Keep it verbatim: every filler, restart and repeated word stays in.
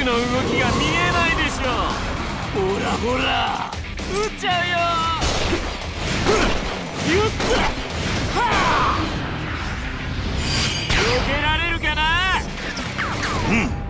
の動きが見えないでしょ。ほらほら撃っちゃうよ。撃ったはあ。避けられるかな。うん。